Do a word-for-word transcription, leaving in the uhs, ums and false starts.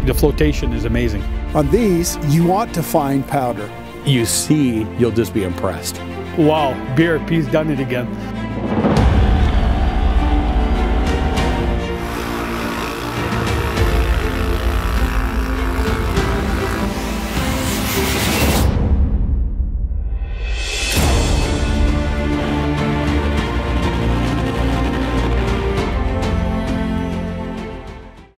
The flotation is amazing. On these, you want to find powder. You see, you'll just be impressed. Wow, B R P's done it again.